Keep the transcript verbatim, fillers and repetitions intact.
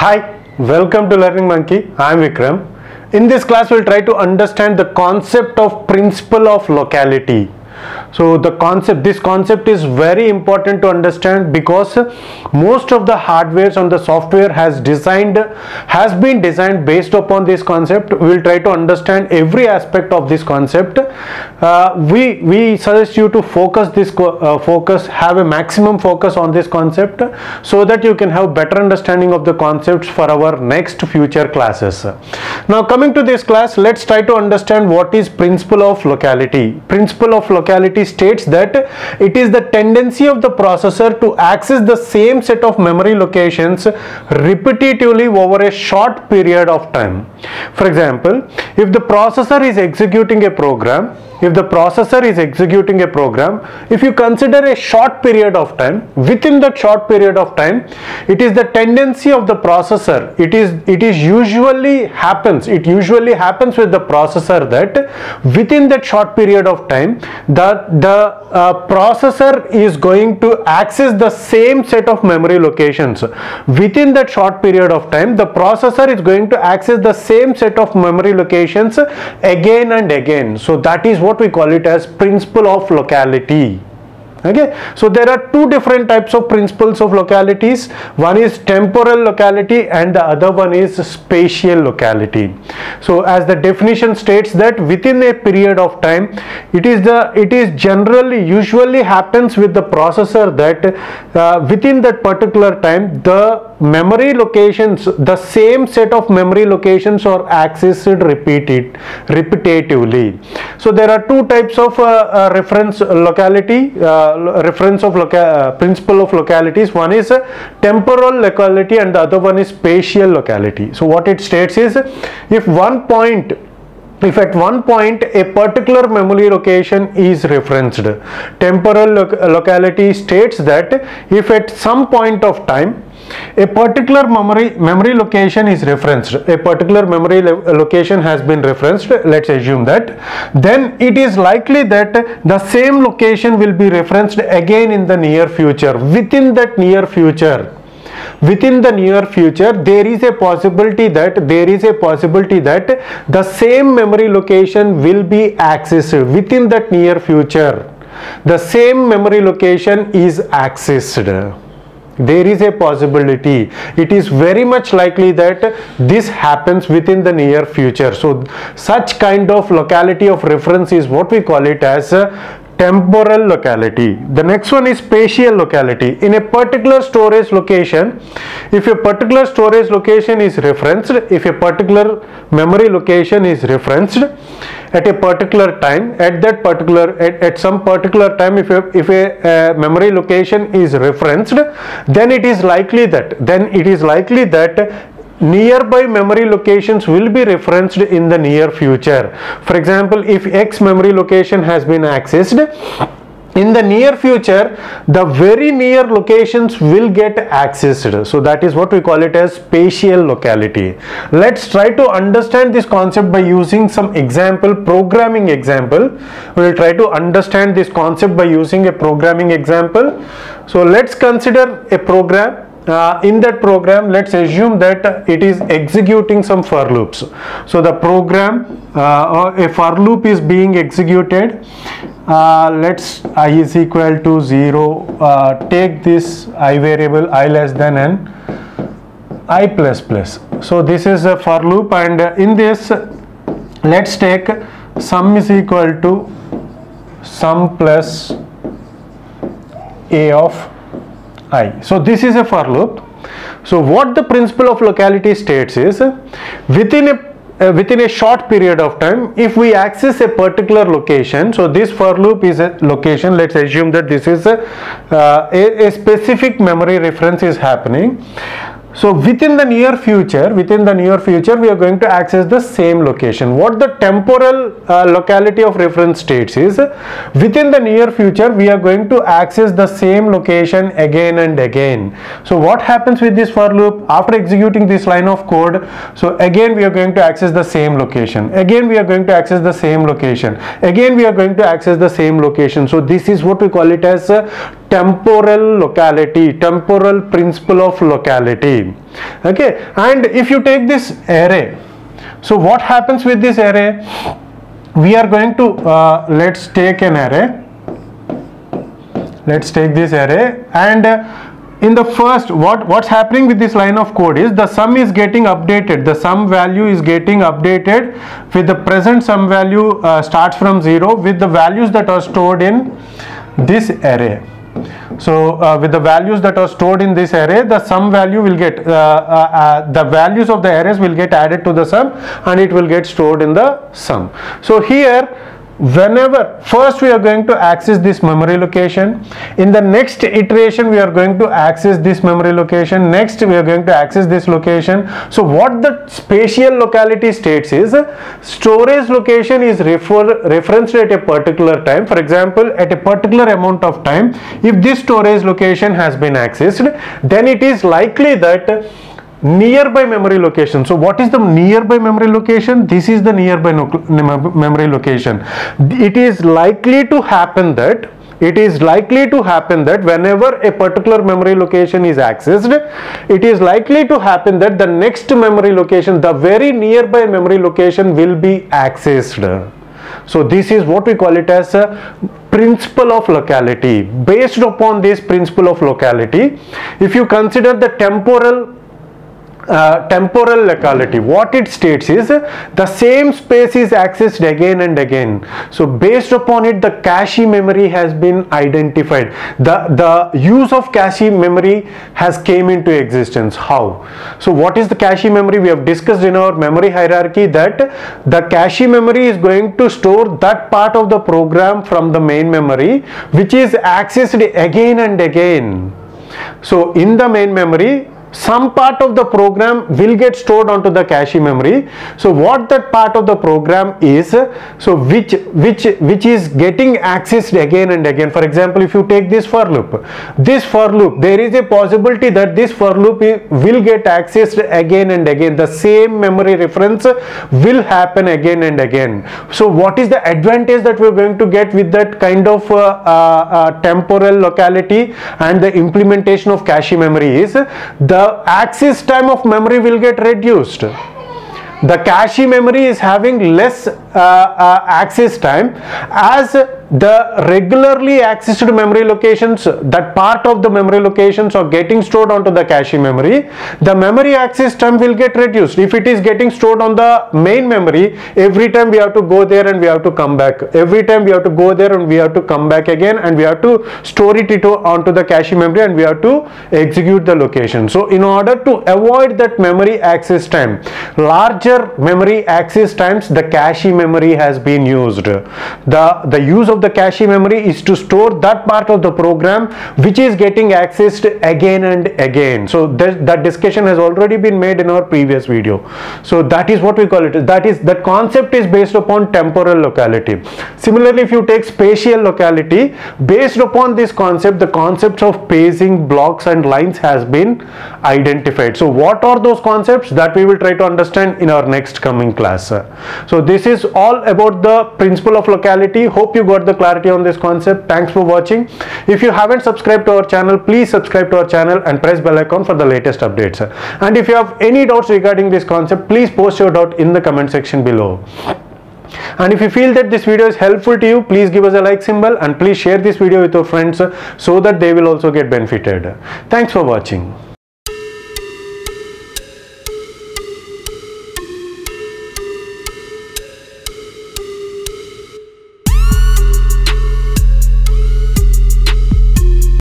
Hi, welcome to Learning Monkey. I am Vikram. In this class, we'll try to understand the concept of principle of locality. So the concept, this concept is very important to understand because most of the hardwares on the software has designed, has been designed based upon this concept. We will try to understand every aspect of this concept. Uh, we we suggest you to focus this uh, focus, have a maximum focus on this concept, so that you can have better understanding of the concepts for our next future classes. Now coming to this class, let's try to understand what is principle of locality. Principle of locality states that it is the tendency of the processor to access the same set of memory locations repetitively over a short period of time. For example, if the processor is executing a program, if the processor is executing a program, if you consider a short period of time, within that short period of time, it is the tendency of the processor, it is it is usually happens, it usually happens with the processor that within that short period of time, the, the uh, processor is going to access the same set of memory locations. Within that short period of time, the processor is going to access the same set of memory locations again and again. So that is what what we call it as principle of locality. Okay, so there are two different types of principles of localities. One is temporal locality and the other one is spatial locality. So as the definition states that within a period of time, it is the it is generally usually happens with the processor that uh, within that particular time the memory locations, the same set of memory locations are accessed repeated repetitively. So there are two types of uh, uh, reference locality. Uh, reference of loca uh, principle of localities. One is uh, temporal locality and the other one is spatial locality. So what it states is, if one point if at one point a particular memory location is referenced, temporal lo locality states that if at some point of time a particular memory memory location is referenced, a particular memory location has been referenced, let's assume that, then it is likely that the same location will be referenced again in the near future. Within that near future, within the near future, there is a possibility that there is a possibility that the same memory location will be accessed within that near future. The same memory location is accessed. There is a possibility. It is very much likely that this happens within the near future. So such kind of locality of reference is what we call it as a temporal locality. The next one is spatial locality. In a particular storage location, if a particular storage location is referenced, if a particular memory location is referenced at a particular time, at that particular at, at some particular time, if a, if a uh, memory location is referenced, then it is likely that then it is likely that nearby memory locations will be referenced in the near future. For example, if X memory location has been accessed, in the near future the very near locations will get accessed. So that is what we call it as spatial locality. Let's try to understand this concept by using some example, programming example. We will try to understand this concept by using a programming example. So let's consider a program. Uh, in that program, let's assume that it is executing some for loops. So the program, uh, a for loop is being executed. Uh, let's I is equal to zero. Uh, take this I variable I less than n, I plus plus. So this is a for loop, and in this, let's take sum is equal to sum plus a of I. So this is a for loop. So what the principle of locality states is, within a uh, within a short period of time, if we access a particular location, so this for loop is a location, let's assume that this is a, uh, a, a specific memory reference is happening. So within the near future, within the near future, we are going to access the same location. What the temporal uh, locality of reference states is, within the near future, we are going to access the same location again and again. So what happens with this for loop? After executing this line of code, so again we are going to access the same location. Again we are going to access the same location. Again we are going to access the same location. So this is what we call it as a temporal locality, temporal principle of locality. locality. Okay, and if you take this array, so what happens with this array? We are going to uh, let's take an array. Let's take this array, and uh, in the first, what what's happening with this line of code is the sum is getting updated. The sum value is getting updated with the present sum value uh, starts from zero with the values that are stored in this array. So uh, with the values that are stored in this array, the sum value will get uh, uh, uh, the values of the arrays will get added to the sum, and it will get stored in the sum. So here, whenever first we are going to access this memory location, in the next iteration we are going to access this memory location, next we are going to access this location. So what the spatial locality states is storage location is refer referenced at a particular time. For example, at a particular amount of time, if this storage location has been accessed, then it is likely that nearby memory location. So what is the nearby memory location? This is the nearby no memory location. It is likely to happen that it is likely to happen that whenever a particular memory location is accessed, it is likely to happen that the next memory location, the very nearby memory location, will be accessed. So this is what we call it as a principle of locality. Based upon this principle of locality, if you consider the temporal Uh, temporal locality, what it states is uh, the same space is accessed again and again. So based upon it, the cache memory has been identified. The the use of cache memory has came into existence. How? So what is the cache memory? We have discussed in our memory hierarchy that the cache memory is going to store that part of the program from the main memory which is accessed again and again. So in the main memory, some part of the program will get stored onto the cache memory. So what that part of the program is, so which which which is getting accessed again and again. For example, if you take this for loop, this for loop, there is a possibility that this for loop will get accessed again and again. The same memory reference will happen again and again. So what is the advantage that we're going to get with that kind of uh, uh, uh, temporal locality and the implementation of cache memory is the The access time of memory will get reduced. The cache memory is having less uh, uh, access time as the regularly accessed memory locations, that part of the memory locations are getting stored onto the cache memory. The memory access time will get reduced. If it is getting stored on the main memory, every time we have to go there and we have to come back. Every time we have to go there and we have to come back again, and we have to store it onto the cache memory and we have to execute the location. So in order to avoid that memory access time, larger memory access times, the cache memory has been used. The, the use of the cache memory is to store that part of the program which is getting accessed again and again. So that, that discussion has already been made in our previous video. So that is what we call it. That is, that concept is based upon temporal locality. Similarly, if you take spatial locality, based upon this concept, the concepts of paging, blocks and lines has been identified. So what are those concepts? That we will try to understand in our next coming class. So this is all about the principle of locality. Hope you got the clarity on this concept. Thanks for watching. If you haven't subscribed to our channel, please subscribe to our channel and press bell icon for the latest updates. And if you have any doubts regarding this concept, please post your doubt in the comment section below. And if you feel that this video is helpful to you, please give us a like symbol and please share this video with your friends so that they will also get benefited. Thanks for watching.